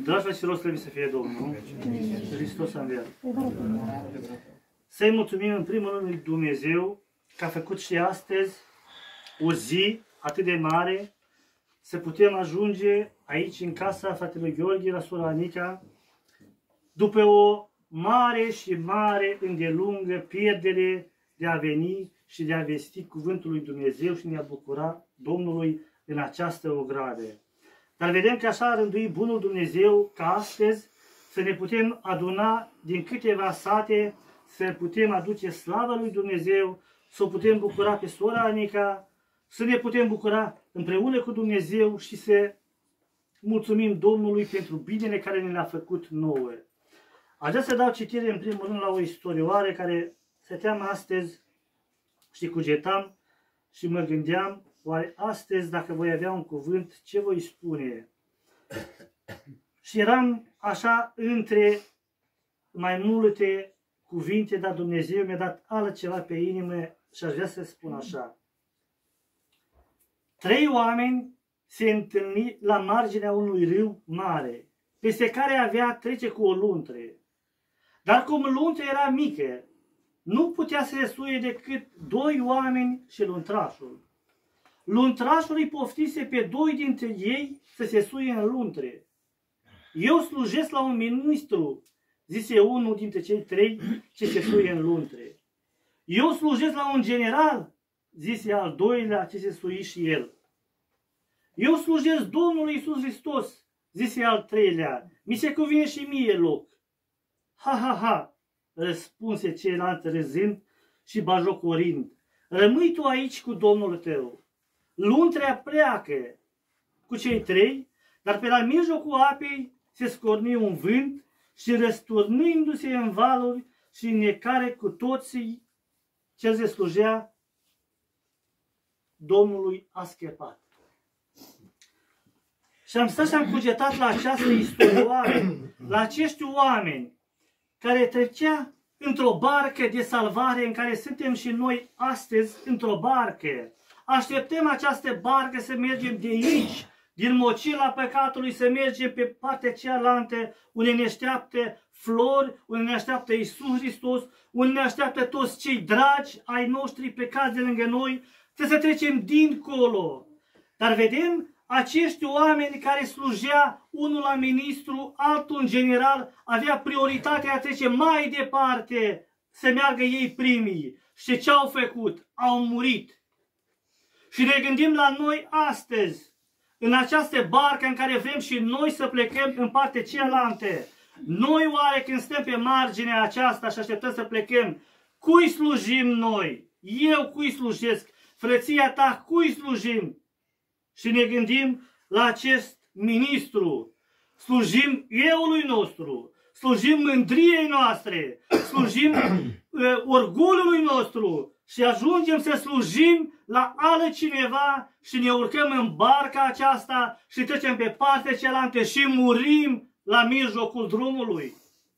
Dragi frate și rost, slăvit să fie Domnul. Hristos a înviat. Să-i mulțumim în primul rând lui Dumnezeu că a făcut și astăzi o zi atât de mare să putem ajunge aici în casa fratelui Gheorghe, la sora Anica, după o mare și mare îndelungă pierdere de a veni și de a vesti cuvântul lui Dumnezeu și ne-a bucura Domnului în această ogradă. Dar vedem că așa a rânduit bunul Dumnezeu ca astăzi să ne putem aduna din câteva sate, să putem aduce slavă lui Dumnezeu, să o putem bucura pe sora Anica, să ne putem bucura împreună cu Dumnezeu și să mulțumim Domnului pentru binele care ne l-a făcut nouă. Aș vrea să dau citire în primul rând la o istorioare care stăteam astăzi și cugetam și mă gândeam, oare astăzi dacă voi avea un cuvânt, ce voi spune? Și eram așa între mai multe cuvinte, dar Dumnezeu mi-a dat altceva pe inimă și aș vrea să spun așa. 3 oameni se întâlni la marginea unui râu mare, peste care avea trece cu o luntre. Dar cum luntra era mică, nu putea să se suie decât 2 oameni și luntrașul. Luntrașul îi poftise pe 2 dintre ei să se suie în luntre. Eu slujesc la un ministru, zise unul dintre cei 3 ce se suie în luntre. Eu slujesc la un general, zise al doilea ce se sui și el. Eu slujesc Domnului Iisus Hristos, zise al treilea, mi se cuvine și mie loc. Ha, ha, ha, răspunse celălalt râzând și bajocorind. Rămâi tu aici cu Domnul tău. Luntrea pleacă cu cei 3, dar pe la mijlocul apei se scorni un vânt și răsturnându-se în valuri și în necare cu toții ce se slujea Domnului a scăpat. Și am stat și am cugetat la această istorioare, la acești oameni care trecea într-o barcă de salvare în care suntem și noi astăzi într-o barcă. Așteptăm această barcă să mergem de aici, din mocila păcatului, să mergem pe partea cealaltă, unde ne așteaptă flori, unde ne așteaptă Iisus Hristos, unde ne așteaptă toți cei dragi ai noștri plecați de lângă noi, să trecem dincolo. Dar vedem acești oameni care slujea, unul la ministru, altul în general, avea prioritatea a trece mai departe, să meargă ei primii. Și ce au făcut? Au murit. Și ne gândim la noi astăzi, în această barcă în care vrem și noi să plecăm în partea cealaltă. Noi oare când stăm pe marginea aceasta și așteptăm să plecăm, cui slujim noi? Eu cui slujesc? Frăția ta cui slujim? Și ne gândim la acest ministru. Slujim eului nostru, slujim mândriei noastre, slujim orgoliului nostru și ajungem să slujim la altcineva și ne urcăm în barca aceasta și trecem pe partea cealaltă și murim la mijlocul drumului.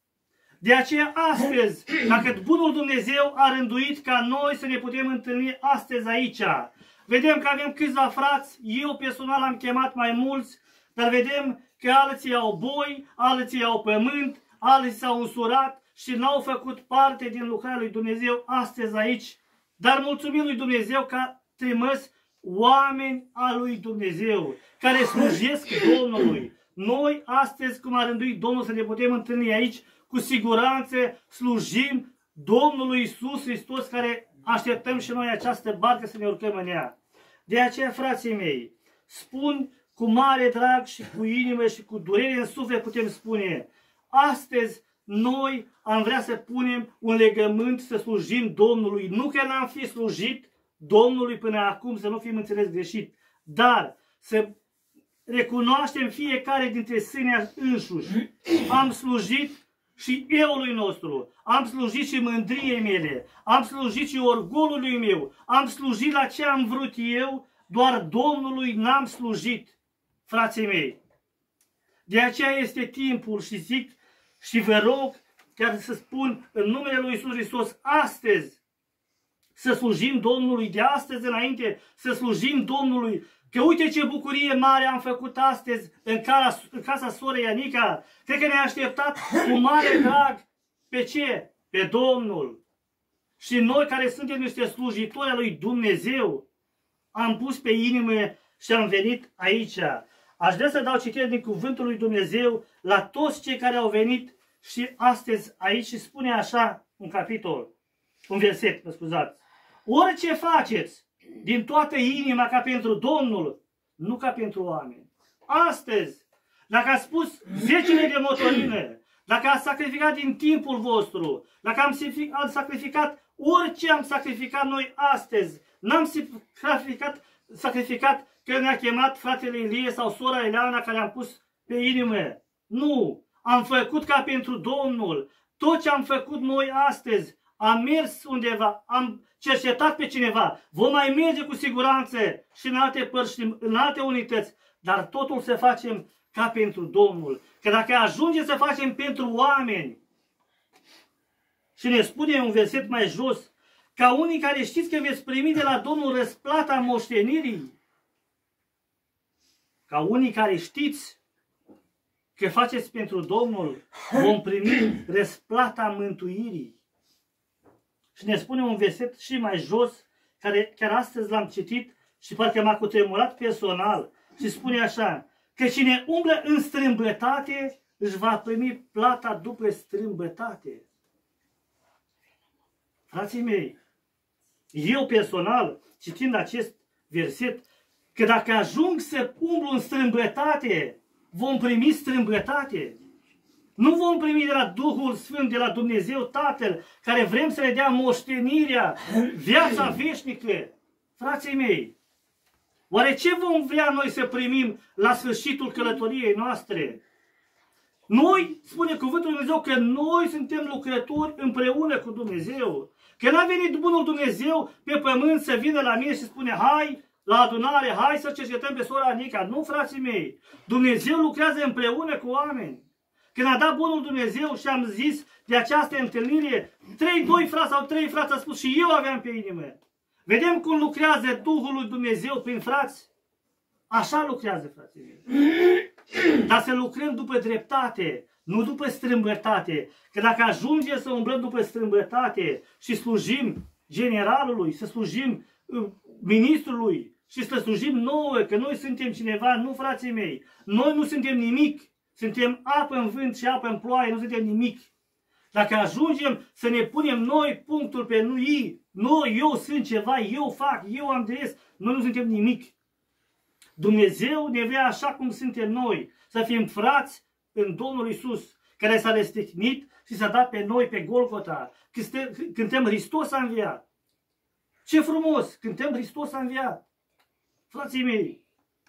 De aceea astăzi, dacă bunul Dumnezeu a rânduit ca noi să ne putem întâlni astăzi aici, vedem că avem câțiva frați, eu personal am chemat mai mulți, dar vedem că alții au boi, alții au pământ, alții s-au însurat și n-au făcut parte din lucrarea lui Dumnezeu astăzi aici. Dar mulțumim lui Dumnezeu că a trimis oameni al lui Dumnezeu, care slujesc Domnului. Noi astăzi, cum a rânduit Domnul să ne putem întâlni aici, cu siguranță slujim Domnului Iisus Hristos, care așteptăm și noi această barcă să ne urcăm în ea. De aceea, frații mei, spun cu mare drag și cu inimă și cu durere în suflet putem spune, astăzi noi am vrea să punem un legământ să slujim Domnului. Nu că n-am fi slujit Domnului până acum, să nu fim înțeles greșit, dar să recunoaștem fiecare dintre sine înșuși. Am slujit și eului nostru, am slujit și mândriei mele, am slujit și orgolului meu, am slujit la ce am vrut eu, doar Domnului n-am slujit, frații mei. De aceea este timpul și zic și vă rog chiar să spun în numele lui Iisus Hristos astăzi să slujim Domnului, de astăzi înainte să slujim Domnului, Că uite ce bucurie mare am făcut astăzi în casa sorei Ianica. Cred că ne-a așteptat cu mare drag pe ce? Pe Domnul. Și noi care suntem niște slujitori al lui Dumnezeu, am pus pe inimă și am venit aici. Aș vrea să dau citire din cuvântul lui Dumnezeu la toți cei care au venit și astăzi aici și spune așa un capitol, un verset, mă scuzați. Orice faceți din toată inima ca pentru Domnul, nu ca pentru oameni. Astăzi, dacă ați spus 10 de motorină, dacă ați sacrificat din timpul vostru, dacă am sacrificat orice am sacrificat noi astăzi, n-am sacrificat că ne-a chemat fratele Ilie sau sora Eleana care am pus pe inimă. Nu! Am făcut ca pentru Domnul. Tot ce am făcut noi astăzi, am mers undeva, am cercetat pe cineva, vom mai merge cu siguranță și în alte părți, în alte unități, dar totul să facem ca pentru Domnul. Că dacă ajunge să facem pentru oameni, și ne spune un verset mai jos, ca unii care știți că veți primi de la Domnul răsplata moștenirii, ca unii care știți că faceți pentru Domnul, vom primi răsplata mântuirii. Și ne spune un verset și mai jos, care chiar astăzi l-am citit și parcă m-a cutremurat personal. Și spune așa, că cine umblă în strâmbătate își va primi plata după strâmbătate. Frații mei, eu personal, citind acest verset, că dacă ajung să umblu în strâmbătate, vom primi strâmbătate. Nu vom primi de la Duhul Sfânt, de la Dumnezeu Tatăl, care vrem să le dea moștenirea, viața veșnică. Frații mei, oare ce vom vrea noi să primim la sfârșitul călătoriei noastre? Noi, spune cuvântul Lui Dumnezeu, că noi suntem lucrători împreună cu Dumnezeu. Că n-a venit Bunul Dumnezeu pe pământ să vină la mine și spune, hai la adunare, hai să cercetăm pe sora Anica. Nu, frații mei, Dumnezeu lucrează împreună cu oameni. Când a dat Bunul Dumnezeu și am zis de această întâlnire, 2 frați sau 3 frați a spus și eu aveam pe inimă. Vedem cum lucrează Duhul lui Dumnezeu prin frați? Așa lucrează, frații mei. Dar să lucrăm după dreptate, nu după strâmbătate. Că dacă ajungem să umblăm după strâmbătate și slujim generalului, să slujim ministrului și să slujim nouă, că noi suntem cineva, nu, frații mei. Noi nu suntem nimic. Suntem apă în vânt și apă în ploaie, nu suntem nimic. Dacă ajungem să ne punem noi punctul pe noi, eu sunt ceva, eu fac, eu am de noi nu suntem nimic. Dumnezeu ne vrea așa cum suntem noi, să fim frați în Domnul Iisus, care s-a răstignit și s-a dat pe noi pe Golgota. Cântăm Hristos a înviat. Ce frumos! Cântăm Hristos a înviat. Frații mei,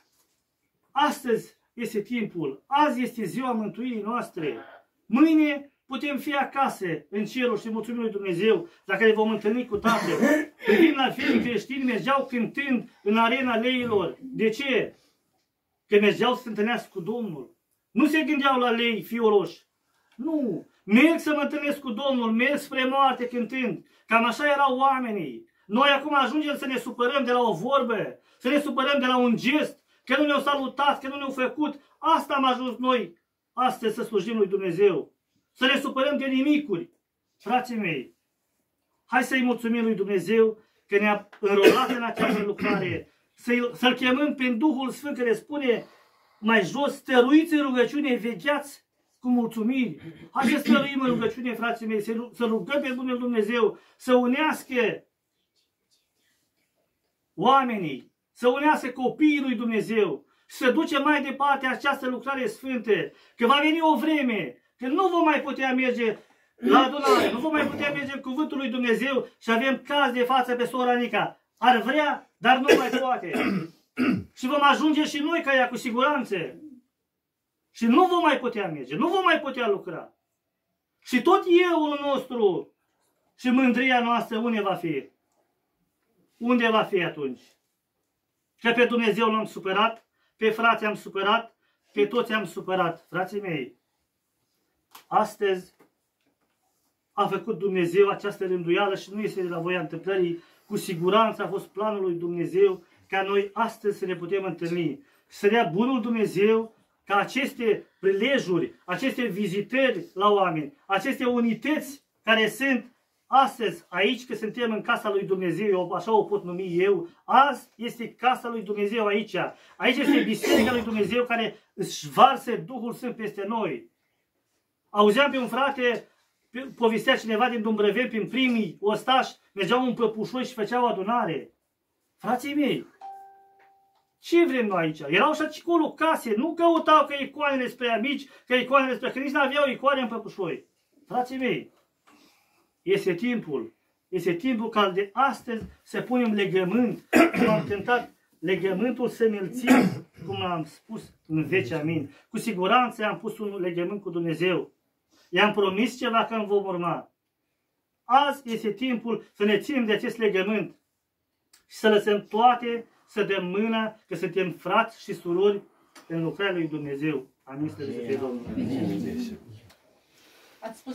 astăzi este timpul, azi este ziua mântuirii noastre. Mâine putem fi acasă în cerul și mulțumim lui Dumnezeu dacă ne vom întâlni cu Tatăl. Privind la fiii creștini, mergeau cântând în arena leilor. De ce? Că mergeau să se întâlnească cu Domnul. Nu se gândeau la lei fioroși. Nu. Merg să mă întâlnesc cu Domnul, merg spre moarte cântând. Cam așa erau oamenii. Noi acum ajungem să ne supărăm de la o vorbă, să ne supărăm de la un gest, că nu ne-au salutat, că nu ne-au făcut. Asta am ajuns noi astăzi să slujim lui Dumnezeu. Să ne supărăm de nimicuri. Frații mei, hai să-i mulțumim lui Dumnezeu că ne-a înrolat în această lucrare. Să-L chemăm prin Duhul Sfânt care spune mai jos, stăruiți în rugăciune, vegheați cu mulțumiri. Hai să stăruim în rugăciune, frații mei, să rugăm pe Bunul Dumnezeu, să unească oamenii, să unească copiii lui Dumnezeu și să duce mai departe această lucrare sfântă. Că va veni o vreme când nu vom mai putea merge la adunare, nu vom mai putea merge în cuvântul lui Dumnezeu și avem caz de față pe sora Anica. Ar vrea, dar nu mai poate. Și vom ajunge și noi ca ea cu siguranță. Și nu vom mai putea merge, nu vom mai putea lucra. Și tot euul nostru și mândria noastră unde va fi? Unde va fi atunci? Că pe Dumnezeu l-am supărat, pe frații am supărat, pe toți am supărat. Frații mei, astăzi a făcut Dumnezeu această rânduială și nu este de la voia întâmplării. Cu siguranță a fost planul lui Dumnezeu ca noi astăzi să ne putem întâlni. Să dea bunul Dumnezeu ca aceste prilejuri, aceste vizitări la oameni, aceste unități care sunt astăzi aici, că suntem în casa lui Dumnezeu, eu așa o pot numi eu, azi este casa lui Dumnezeu aici. Aici este biserica lui Dumnezeu care își varsă Duhul Sfânt peste noi. Auzeam pe un frate, povestea cineva din Dumbrăveni, prin primii ostași, mergeau în Păpușoi și făceau adunare. Frații mei, ce vrem noi aici? Erau și acolo case, nu căutau că icoanele sunt prea mici, că icoanele sunt prea, că nici nu aveau icoane în Păpușoi. Frații mei, este timpul ca de astăzi să punem legământ, cum am cântat, legământul să înălțim, cum am spus în veci amin. Cu siguranță am pus un legământ cu Dumnezeu. I-am promis ceva că îmi vom urma. Azi este timpul să ne ținem de acest legământ și să lăsăm toate, să dăm mâna, că suntem frați și surori în lucrarea lui Dumnezeu. Amin, să fie Domnul. Ați spus